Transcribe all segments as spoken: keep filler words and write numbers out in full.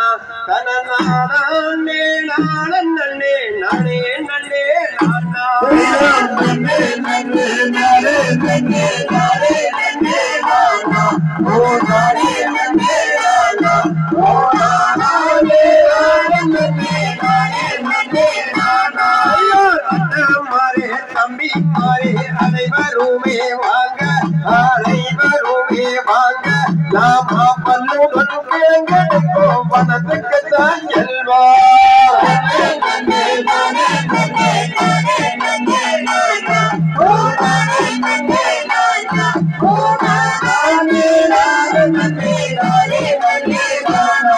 தனநானே நானே நன்னே நானே நன்னே நானா நன்னே நன்னே நானே நன்னே நானே நன்னே நானா ஓ நானே நன்னே நானா ஓ நானே நன்னே நானே நன்னே நானா ஐயோ அண்ணா மாரே தம்பி மாரே அனைவருமே வாங்க அனைவருமே வாங்க நாம பல்லுடன் கேங்கோ வனத்துக்கு தான் செல்வா நன்னே நானே நன்னே நானே நன்னே நானா ஓ நானே நன்னே நானா ஓ நானே நானே நன்னே நானே நன்னே நானா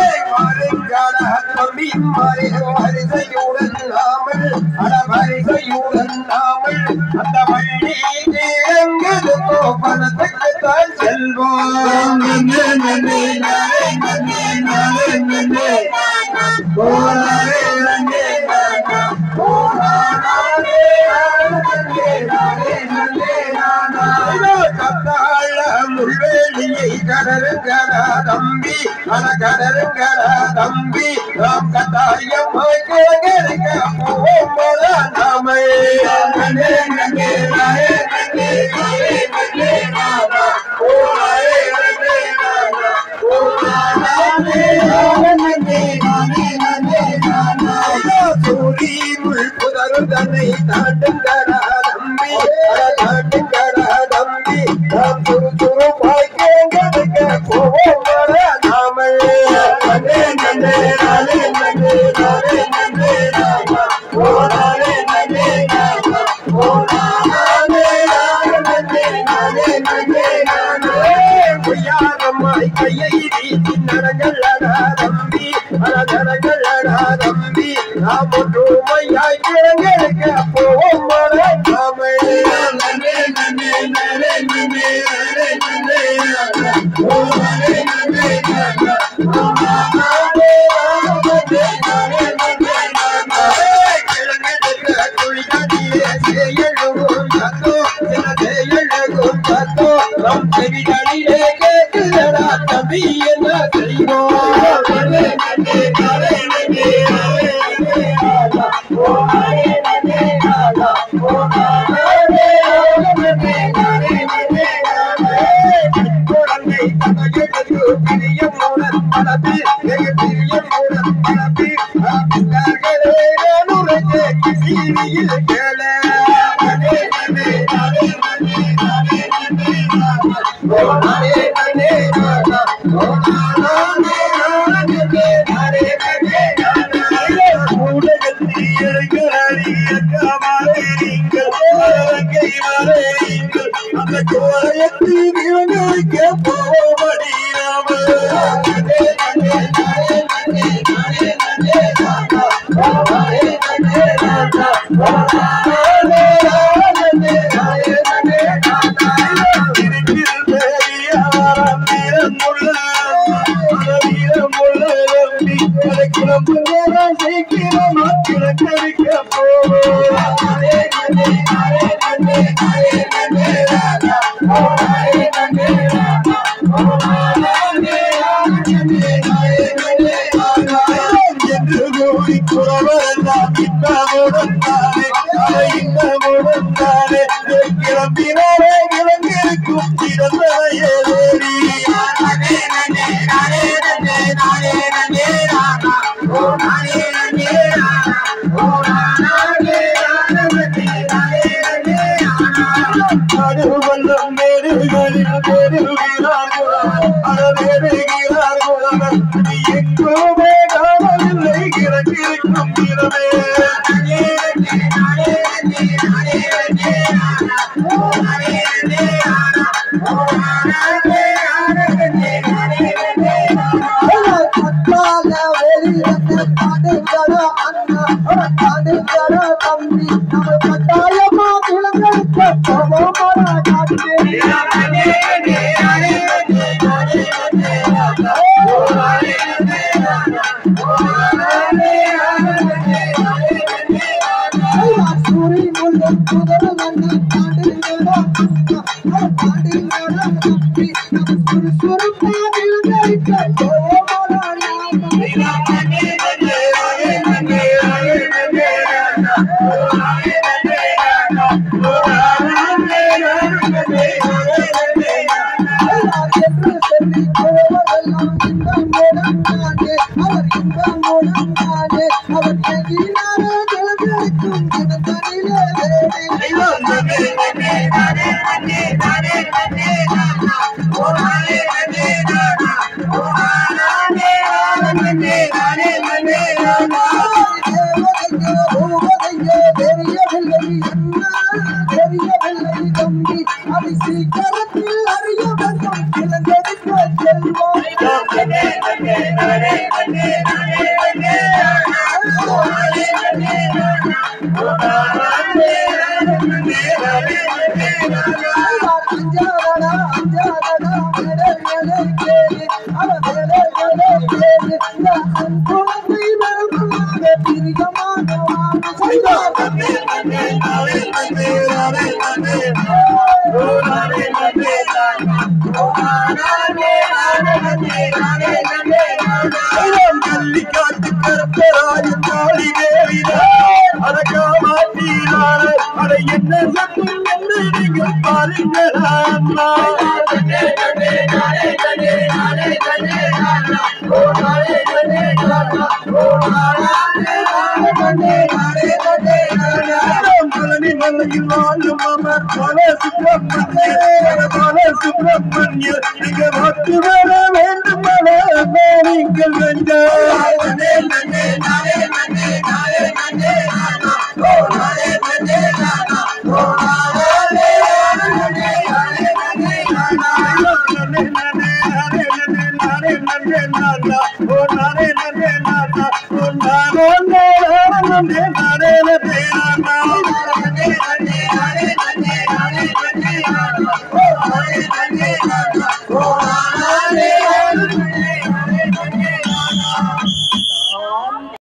வருங்கால தம்பி மாறே வரிசையுடன் நாமல் அட வரிசையுடன் நாமல் அந்த வள்ளி எங்கது பணத்துக்கு தான் செல்வோம் நன்னே நன்னே நானே நன்னே நானே நன்னே நானா ஓ நானே நன்னே நானா ஓ நானே நன்னே நானே நன்னே நானா கத்தாழ முள்வேலியை கடருங்கடா தம்பி அட கடருங்கடா தம்பி நாம் கத்தாயமாய் கேட்க போவோம் நாமே நன்னே நன்னே நானே நன்னே நானே நன்னே நானா ஓ நானே நன்னே நானா ஓ நானே நன்னே நானே நன்னே நானா சூரியனுள் புதரும் தன்னை தாண்டுங்கடா தம்பி தாண்டுங்கடா தம்பி நாம் துரு துரு பாய்க்க போவோம் நாமே நன்னே நன்னே நானே நன்னே நானே நன்னே நானா ஓ நானே நன்னே நானா ஓ நானே நன்னே நானே நன்னே நானா பொய்யாரம்மாய் கையை வீசி நடங்களடா தம்பி நடங்களடா தம்பி நாம் ஒற்றுமையாய் கிழங்கெடுக்க போவோம் நாமே நன்னே நன்னே நானே நன்னே நானே நன்னே நானா ஓ நானே நன்னே நானா ஓ நானே நன்னே நானே நன்னே நானா கிழங்கெடுக்க குளிதாடியே செயலும் சத்தோ சில செயலும் சத்தோ நம் செவிகளிலே கேட்குதடா தம்பி என்ன செய்வோம் நன்னே நன்னே நானே நன்னே நானே நன்னே நானா ஓ நானே நன்னே நானா ஓ நானே நன்னே நானே நன்னே நானா குழந்தை தமையெடுத்து பிரியமுடன் வளர்த்து வெகு பிரியமுடன் வளர்த்து பிள்ளார்களே நுரைக்கே கிசியில் கேள நன்னே நன்னே நானே நன்னே நானே நன்னே நானா ஓ நானே நன்னே நானா ஓ நானே நன்னே நானே நன்னே நானா ஊடகத்தில் எழுகிறாடி அக்கா மாறீங்கள் அழகை மாறீங்கள் அந்த கோலத்தில் இவங்களுக்கு போவடி நாம நன்னே நன்னே நானே நன்னே நானே நன்னே நானா ஓ நானே நன்னே நானா ஓ நானே நன்னே நானே நன்னே நானா இருக்கிற பெரியாரம் வீரமுள்ள வீரமுள்ள நம்பி கிளம்பு நேரம் சீக்கிரமா கிழக்கடிக்க போவோம் நானே நன்னே நானே நன்னே நானே நன்னே நானா ஓ நானே நன்னே நானா ஓ நானே நன்னே நானே நன்னே நானா என்று கூடி குறவரெல்லாம் இன்னமுடன் தானே அதை இன்னமுடன் தானே கிளம்பினாரே கிளம்பிருக்கும் சிறந்தையே தேடி நானே நன்னே நானே நன்னே நானே நன்னே நானா ஓ நானே நன்னே நானா ஓ நானே நன்னே நானே நன்னே நானா நடுவல்லம் மேடுகளில் பெருகிறார் குலவர் அட வேடுகிறார் குலவர் நீ எங்குமே காணவில்லை கிடக்கிருக்கும் இடமே நன்னே நன்னே நானே நன்னே நானே நன்னே நானா ஓ நானே நன்னே நானா ஓ நானே நன்னே நானே நன்னே நானா கத்தால வெளியத்தை பாடுங்கடா அண்ணா பாடுங்கடா தம்பி நம்ம கட்டாயமா கிளம்பெடுக்க போவோம் காட்டு நன்னே நன்னே நானே நன்னே நானே நன்னே நானா ஓ நானே நன்னே நானா ஓ நானே நன்னே நானே நன்னே நானா சூரி முள்ளம் புதரு நன்னே பாடுங்கடா அண்ணா பாடுங்கடா தம்பி நம்ம சுறு சுறு பாடில் நடிக்க போவோம் Nare